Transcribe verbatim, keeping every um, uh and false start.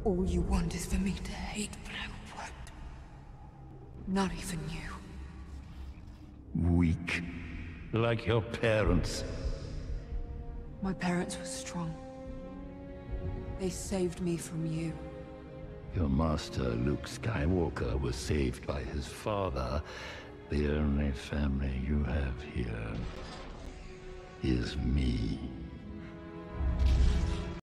All you want is for me to hate Black-White. Not even you. Weak. Like your parents. My parents were strong. They saved me from you. Your master, Luke Skywalker, was saved by his father. The only family you have here is me.